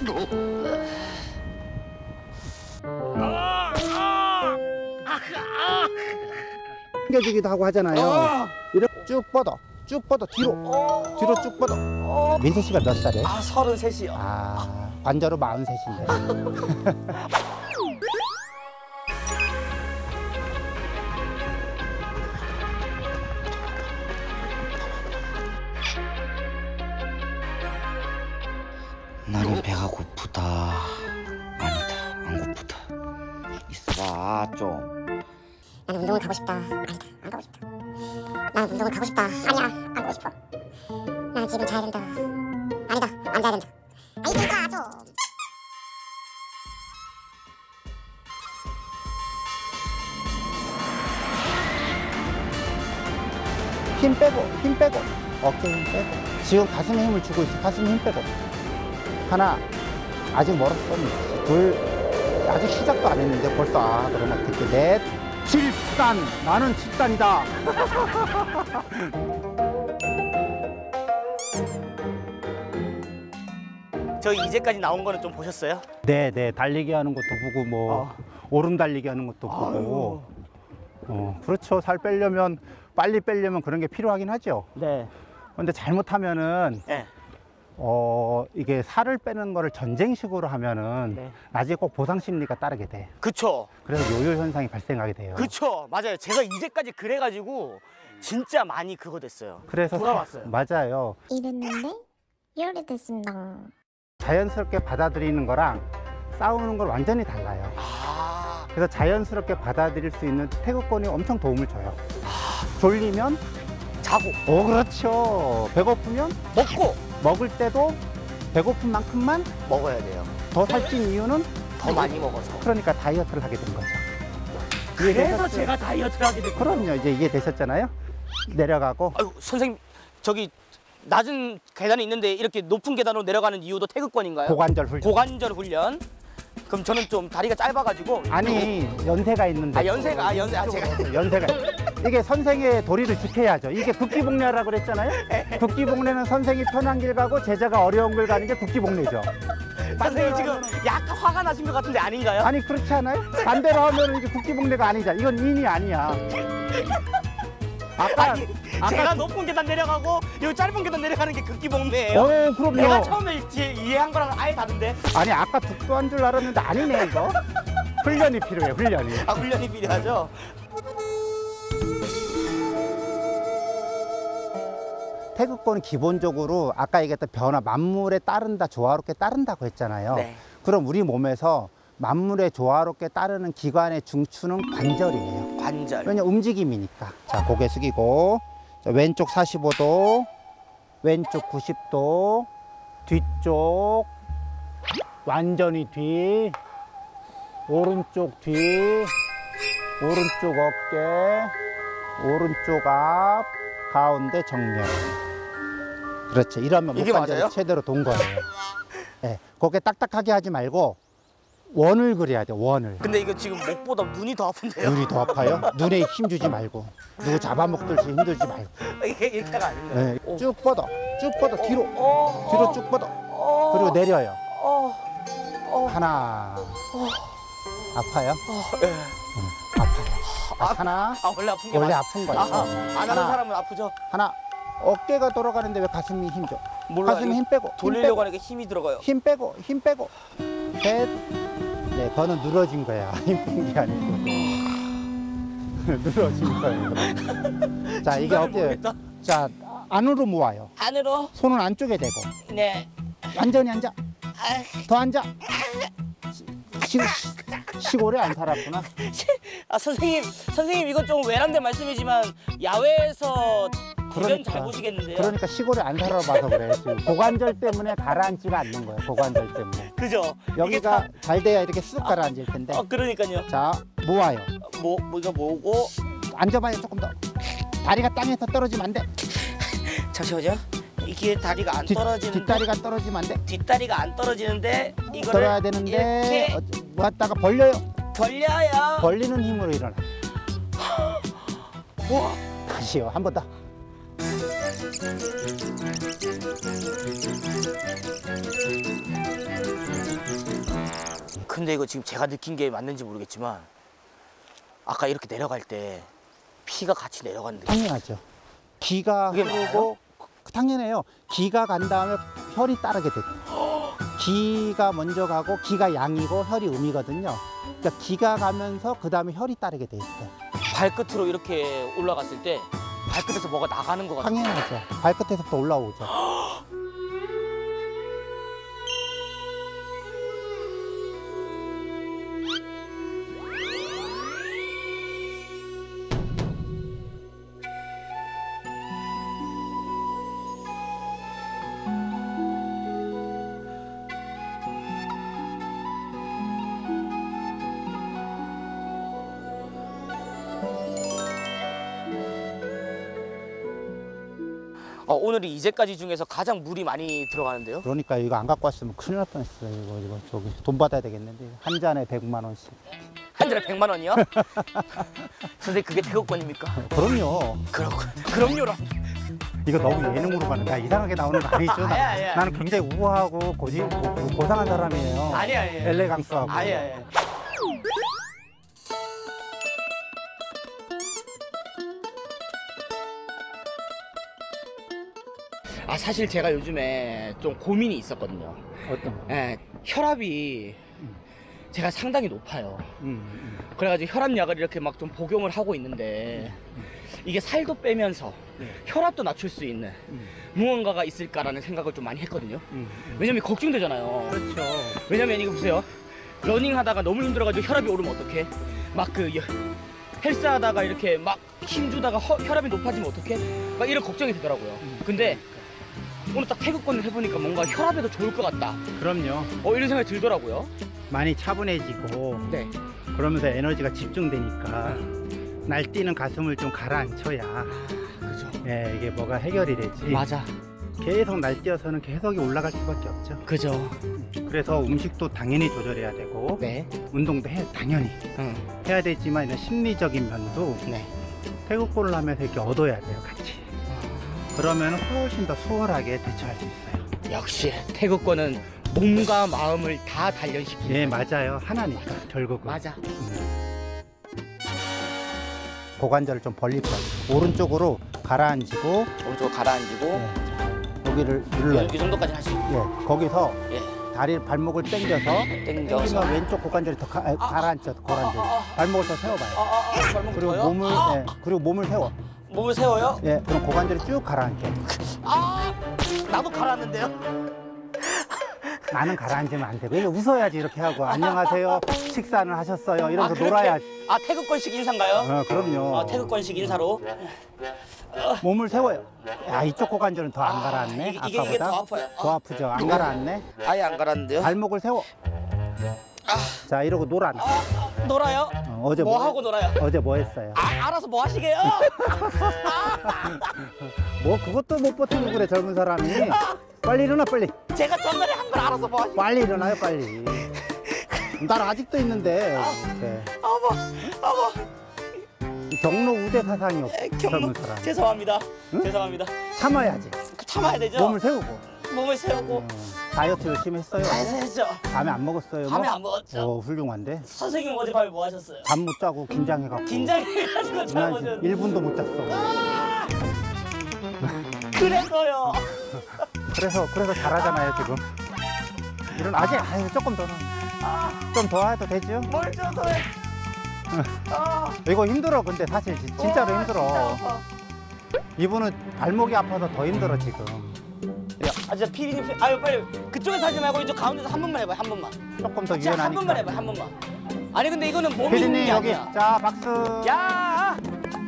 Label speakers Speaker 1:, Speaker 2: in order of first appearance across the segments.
Speaker 1: 당겨주기도 하고 하잖아요. 이렇게 쭉 뻗어. 쭉 뻗어. 뒤로 쭉 뻗어. 민세 씨가 몇 살이에요?
Speaker 2: 33이요.
Speaker 1: 관저로 43인데.
Speaker 2: 나는 배가 고프다. 아니다, 안 고프다. 있어봐 좀.
Speaker 3: 나는 운동을 가고 싶다. 아니다, 안 가고 싶다. 나는 운동을 가고 싶다. 아니야, 안 가고 싶어. 나는 지금 자야 된다. 아니다, 안 자야 된다. 있어봐 좀.
Speaker 1: 힘 빼고. 어깨 힘 빼고. 지금 가슴에 힘을 주고 있어. 가슴에 힘 빼고. 하나, 아직 멀었어. 둘, 아직 시작도 안 했는데 벌써 그러면 어떻게. 넷, 7단. 나는 7단이다.
Speaker 2: 저 이제까지 나온 거는 좀 보셨어요?
Speaker 1: 네, 달리기 하는 것도 보고 뭐 오름 달리기 하는 것도 보고. 그렇죠. 살 빼려면 빨리 빼려면 그런 게 필요하긴 하죠.
Speaker 2: 네.
Speaker 1: 근데 잘못하면은
Speaker 2: 네.
Speaker 1: 이게 살을 빼는 거를 전쟁식으로 하면은
Speaker 2: 네.
Speaker 1: 나중에 꼭 보상 심리가 따르게 돼.
Speaker 2: 그쵸.
Speaker 1: 그래서 요요 현상이 발생하게 돼요.
Speaker 2: 그쵸. 맞아요. 제가 이제까지 그래가지고 진짜 많이 그거 됐어요.
Speaker 1: 그래서
Speaker 2: 돌아왔어요.
Speaker 1: 맞아요.
Speaker 3: 이랬는데 열이 됐습니다.
Speaker 1: 자연스럽게 받아들이는 거랑 싸우는 건 완전히 달라요. 그래서 자연스럽게 받아들일 수 있는 태극권이 엄청 도움을 줘요. 졸리면
Speaker 2: 자고.
Speaker 1: 그렇죠. 배고프면 먹을 때도 배고픈 만큼만
Speaker 2: 먹어야 돼요.
Speaker 1: 더 살찐 이유는
Speaker 2: 더 많이 먹어서.
Speaker 1: 그러니까 다이어트를 하게 된 거죠.
Speaker 2: 그래서 제가 다이어트를 하게 됐거든요.
Speaker 1: 그럼요. 이제 이해 되셨잖아요. 내려가고.
Speaker 2: 아유, 선생님, 저기 낮은 계단이 있는데 이렇게 높은 계단으로 내려가는 이유도 태극권인가요?
Speaker 1: 고관절 훈련.
Speaker 2: 고관절 훈련. 그럼 저는 좀 다리가 짧아가지고.
Speaker 1: 아니, 연세가 있는데.
Speaker 2: 연세가. 제가.
Speaker 1: 연세가. 이게 선생의 도리를 지켜야죠. 이게 국기복례라고 그랬잖아요. 국기복례는 선생이 편한 길 가고 제자가 어려운 길 가는 게 국기복례죠.
Speaker 2: 선생님 지금 약간 화가 나신 것 같은데 아닌가요?
Speaker 1: 아니, 그렇지 않아요? 반대로 하면 이게 국기복례가 아니잖아. 이건 인이 아니야.
Speaker 2: 제가 높은 계단 내려가고 여기 짧은 계단 내려가는 게 극기복례예요.
Speaker 1: 그럼요.
Speaker 2: 내가 처음에 이해한 거랑 아예 다른데.
Speaker 1: 아니, 아까 독도한 줄 알았는데 아니네, 이거. 훈련이 필요해, 훈련이.
Speaker 2: 훈련이 필요하죠.
Speaker 1: 태극권은 기본적으로 아까 얘기했던 변화, 만물에 따른다, 조화롭게 따른다고 했잖아요.
Speaker 2: 네.
Speaker 1: 그럼 우리 몸에서 만물에 조화롭게 따르는 기관의 중추는 관절이에요.
Speaker 2: 관절.
Speaker 1: 왜냐, 움직임이니까. 자, 고개 숙이고, 자, 왼쪽 45도, 왼쪽 90도, 뒤쪽, 완전히 뒤, 오른쪽 뒤, 오른쪽 어깨, 오른쪽 앞, 가운데 정면. 그렇죠. 이러면
Speaker 2: 이게
Speaker 1: 목관절이
Speaker 2: 맞아요?
Speaker 1: 최대로 돈 거예요. 네, 고개 딱딱하게 하지 말고 원을 그려야 돼, 원을.
Speaker 2: 근데 이거 지금 목보다 눈이 더 아픈데요?
Speaker 1: 눈이 더 아파요? 눈에 힘 주지 말고, 누구 잡아먹듯이 힘들지 말고.
Speaker 2: 이게 이렇게가 아닌가요?
Speaker 1: 네, 쭉 뻗어, 뒤로 쭉 뻗어. 그리고 내려요. 하나. 아파요?
Speaker 2: 네.
Speaker 1: 아파요. 하나.
Speaker 2: 원래 아픈 게
Speaker 1: 원래 아픈 거예요.
Speaker 2: 안 하는 사람은 아프죠?
Speaker 1: 하나. 어깨가 돌아가는데 왜 가슴이 힘 줘?
Speaker 2: 몰라요.
Speaker 1: 가슴에 힘 빼고.
Speaker 2: 돌리려고 하니까 힘이 들어가요.
Speaker 1: 힘 빼고. 셋. 네, 그거는 늘어진 거야. 힘 뺀 게 아니고. 늘어진 거예요. 자, 이게 어깨. 자, 안으로 모아요.
Speaker 2: 안으로.
Speaker 1: 손은 안쪽에 대고.
Speaker 2: 네.
Speaker 1: 완전히 앉아. 더 앉아. 시골에 안 살았구나.
Speaker 2: 선생님 이건 좀 외람된 말씀이지만 야외에서 대변 잘 보시겠는데요?
Speaker 1: 그러니까 시골에 안 살아봐서 그래. 지금 고관절 때문에 가라앉지가 않는 거예요. 고관절 때문에.
Speaker 2: 그죠?
Speaker 1: 여기가 잘 돼야 이렇게 쑥 가라앉을 텐데.
Speaker 2: 그러니까요.
Speaker 1: 자, 모아요.
Speaker 2: 이거 모으고.
Speaker 1: 앉아봐요, 조금 더. 다리가 땅에서 떨어지면 안 돼.
Speaker 2: 잠시만요. 이게 다리가 안 떨어지는데.
Speaker 1: 뒷다리가 떨어지면 안 돼.
Speaker 2: 뒷다리가 안 떨어지는데 이거를
Speaker 1: 떨어야 되는데
Speaker 2: 이렇게
Speaker 1: 모았다가 벌려요.
Speaker 2: 벌려요.
Speaker 1: 벌리는 힘으로 일어나.
Speaker 2: 우와.
Speaker 1: 다시요. 한 번 더.
Speaker 2: 근데 이거 지금 제가 느낀 게 맞는지 모르겠지만 아까 이렇게 내려갈 때 피가 같이 내려가는 느낌.
Speaker 1: 당연하죠. 기가
Speaker 2: 그게
Speaker 1: 흐르고 당연해요. 기가 간 다음에 혈이 따르게 돼. 기가 먼저 가고 기가 양이고 혈이 음이거든요. 그러니까 기가 가면서 그 다음에 혈이 따르게 돼 있어요.
Speaker 2: 발끝으로 이렇게 올라갔을 때 발끝에서 뭐가 나가는 것 같아요.
Speaker 1: 당연하죠. 발끝에서부터 올라오죠.
Speaker 2: 오늘이 이제까지 중에서 가장 물이 많이 들어가는데요.
Speaker 1: 그러니까 이거 안 갖고 왔으면 큰일 날 뻔했어요. 이거 저기 돈 받아야 되겠는데 한 잔에 100만 원씩.
Speaker 2: 한 잔에 100만 원이요? 선생님 그게 태국권입니까?
Speaker 1: 그럼요.
Speaker 2: 그럼요.
Speaker 1: 이거 너무 예능으로 가는 거야. 이상하게 나오는 거 아니죠?
Speaker 2: 아니야.
Speaker 1: 나는 굉장히 우아하고 고상한 사람이에요.
Speaker 2: 아니야.
Speaker 1: 엘레강스하고.
Speaker 2: 아니야. 사실 제가 요즘에 좀 고민이 있었거든요.
Speaker 1: 어떤 거?
Speaker 2: 예, 혈압이 제가 상당히 높아요. 그래가지고 혈압약을 이렇게 막 좀 복용을 하고 있는데 이게 살도 빼면서 혈압도 낮출 수 있는 무언가가 있을까라는 생각을 좀 많이 했거든요. 왜냐면 걱정되잖아요.
Speaker 1: 그렇죠.
Speaker 2: 왜냐면 이거 보세요. 러닝 하다가 너무 힘들어가지고 혈압이 오르면 어떡해? 막 그 헬스 하다가 이렇게 막 힘주다가 혈압이 높아지면 어떡해? 막 이런 걱정이 되더라고요. 근데 오늘 딱 태극권을 해보니까 뭔가 혈압에도 좋을 것 같다.
Speaker 1: 그럼요.
Speaker 2: 이런 생각이 들더라고요.
Speaker 1: 많이 차분해지고
Speaker 2: 네.
Speaker 1: 그러면서 에너지가 집중되니까 날뛰는 가슴을 좀 가라앉혀야
Speaker 2: 그죠.
Speaker 1: 예, 이게 뭐가 해결이 되지.
Speaker 2: 맞아.
Speaker 1: 계속 날뛰어서는 계속 올라갈 수밖에 없죠.
Speaker 2: 그죠.
Speaker 1: 그래서 음식도 당연히 조절해야 되고
Speaker 2: 네.
Speaker 1: 운동도 당연히
Speaker 2: 응.
Speaker 1: 해야 되지만 이런 심리적인 면도
Speaker 2: 네.
Speaker 1: 태극권을 하면서 이렇게 얻어야 돼요, 같이. 그러면 훨씬 더 수월하게 대처할 수 있어요.
Speaker 2: 역시 태극권은 몸과 마음을 다 단련시키는.
Speaker 1: 예, 맞아요. 하나니까 결국은.
Speaker 2: 맞아.
Speaker 1: 고관절을 좀 벌릴 거예요. 오른쪽으로 가라앉히고
Speaker 2: 오른쪽 가라앉히고
Speaker 1: 여기를 눌러요.
Speaker 2: 이 정도까지 할 수 있고.
Speaker 1: 예, 거기서
Speaker 2: 예.
Speaker 1: 다리를 발목을 당겨서
Speaker 2: 당겨서.
Speaker 1: 당기면 왼쪽 고관절이 더 가라앉죠. 고관절. 발목을 더 세워봐요.
Speaker 2: 발목
Speaker 1: 그리고
Speaker 2: 더요?
Speaker 1: 몸을 그리고 몸을 세워.
Speaker 2: 몸을 세워요?
Speaker 1: 예, 그럼 고관절이 쭉 가라앉게.
Speaker 2: 나도 가라앉는데요?
Speaker 1: 나는 가라앉으면 안 되고 이거 웃어야지 이렇게 하고 안녕하세요 식사는 하셨어요 이러면서 놀아야지.
Speaker 2: 태극권식 인사인가요?
Speaker 1: 그럼요.
Speaker 2: 태극권식 인사로.
Speaker 1: 몸을 세워요. 야, 이쪽 고관절은 더 안 가라앉네.
Speaker 2: 이게 더 아파요.
Speaker 1: 더 아프죠. 안 가라앉네.
Speaker 2: 아예 안 가라앉는데요?
Speaker 1: 발목을 세워. 자, 이러고 놀아.
Speaker 2: 놀아요?
Speaker 1: 어제
Speaker 2: 뭐 하고 놀아요?
Speaker 1: 어제 뭐 했어요?
Speaker 2: 알아서 뭐 하시게요?
Speaker 1: 뭐 그것도 못 버티고 그래 젊은 사람이. 빨리 일어나 빨리.
Speaker 2: 제가 전날에 한 걸 알아서 뭐 하시게요?
Speaker 1: 빨리 일어나요 빨리. 난 아직도 있는데. 네.
Speaker 2: 어머.
Speaker 1: 경로 우대 사상이 없어. 젊은 사람.
Speaker 2: 죄송합니다.
Speaker 1: 응?
Speaker 2: 죄송합니다.
Speaker 1: 참아야지.
Speaker 2: 참아야 되죠?
Speaker 1: 몸을 세우고.
Speaker 2: 몸을 세우고.
Speaker 1: 다이어트 열심히 했어요.
Speaker 2: 다 했죠.
Speaker 1: 밤에 안 먹었어요.
Speaker 2: 밤에 안 먹었죠.
Speaker 1: 훌륭한데.
Speaker 2: 선생님 어제 밤에 뭐 하셨어요?
Speaker 1: 잠 못 자고 긴장해갖고.
Speaker 2: 긴장해가지고 잠 못 잤는데.
Speaker 1: 1분도 못 잤어.
Speaker 2: 그래서요.
Speaker 1: 그래서 잘하잖아요 지금. 이런 아직 조금 더. 좀 더 해도 되죠?
Speaker 2: 뭘 줘서 해.
Speaker 1: 이거 힘들어 근데 사실 진짜로 힘들어.
Speaker 2: 진짜 아파.
Speaker 1: 이분은 발목이 아파서 더 힘들어 지금.
Speaker 2: 진짜 피디님 아유 빨리 그쪽에서 하지 말고 이쪽 가운데서 한 번만 해봐요. 한 번만.
Speaker 1: 조금 더
Speaker 2: 진짜 한
Speaker 1: 유연하니까.
Speaker 2: 번만 해봐요. 한 번만. 아니 근데 이거는 몸이 있는
Speaker 1: 피디님
Speaker 2: 게
Speaker 1: 여기.
Speaker 2: 아니야.
Speaker 1: 자 박수.
Speaker 2: 야.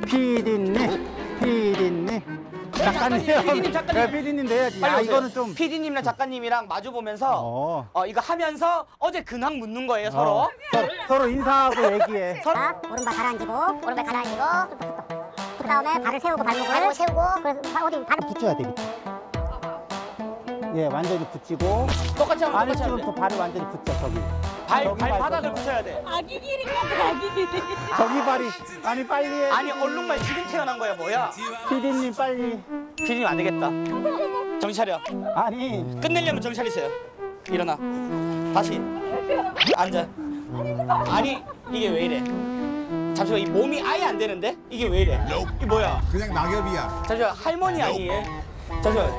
Speaker 1: 피디님. 작가님.
Speaker 2: 피디님, 작가님.
Speaker 1: 네, 피디님 내야지.
Speaker 2: 빨리 오세요.
Speaker 1: 이거는 좀.
Speaker 2: 피디님이랑 작가님이랑 마주 보면서 이거 하면서 어제 근황 묻는 거예요 서로.
Speaker 1: 서로 인사하고 얘기해.
Speaker 3: 오른발 가라앉히고 오른발 가라앉히고 그 다음에 발을 세우고 발목을 세우고 그래서 어디 발을
Speaker 1: 붙여야 돼 밑에. 예, 완전히 붙이고.
Speaker 2: 똑같이 하면
Speaker 1: 아니
Speaker 2: 똑같이
Speaker 1: 지금
Speaker 2: 하면
Speaker 1: 또 발을 완전히 붙여 저기.
Speaker 2: 발바닥을 붙여야 돼.
Speaker 3: 아기 길이 같아 아기 길이
Speaker 1: 저기 발이. 아니 빨리 해.
Speaker 2: 아니 얼룩말 지금 태어난 거야 뭐야?
Speaker 1: 피디님 빨리.
Speaker 2: 피디님 안 되겠다. 정신 차려.
Speaker 1: 아니.
Speaker 2: 끝내려면 정신 차리세요. 일어나. 다시 앉아. 아니 이게 왜 이래? 잠시만 이 몸이 아예 안 되는데? 이게 왜 이래? 이게 뭐야?
Speaker 4: 그냥 낙엽이야.
Speaker 2: 잠시만 할머니 아니에요? 잠시만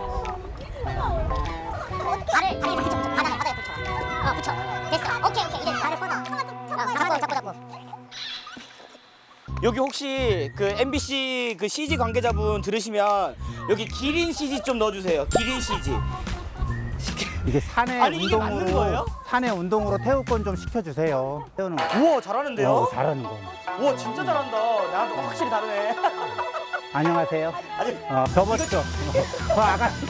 Speaker 3: 발을 이렇게 붙여 바닥에 붙여. 붙여. 됐어. 오케이 이제 발을 뻗어. 잡고.
Speaker 2: 여기 혹시 그 MBC 그 CG 관계자분 들으시면 여기 기린 CG 좀 넣어주세요. 기린 CG.
Speaker 1: 이게 산에
Speaker 2: 아니, 이게 맞는
Speaker 1: 운동으로
Speaker 2: 거예요?
Speaker 1: 산에 운동으로 태우권 좀 시켜주세요. 태우는 거.
Speaker 2: 우와 잘하는데요?
Speaker 1: 잘하는 거.
Speaker 2: 우와 진짜 잘한다. 나랑 확실히 다르네.
Speaker 1: 안녕하세요.
Speaker 2: 아니
Speaker 1: 접었죠. 아가씨.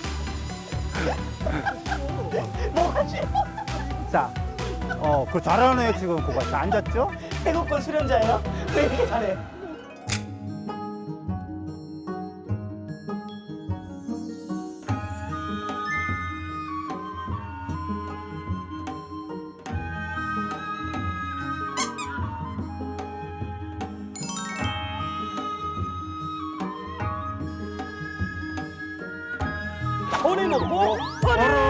Speaker 2: 뭐하지?
Speaker 1: 자, 그 잘하네요 지금 그거. 자, 앉았죠?
Speaker 2: 태국권 수련자예요? 왜 이렇게 잘해? 손을 놓고 손을